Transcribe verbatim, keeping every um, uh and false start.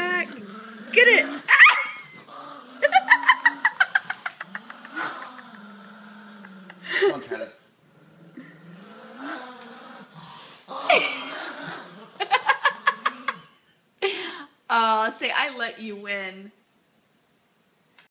back. Get it. Come on, Travis. Oh, say I let you win.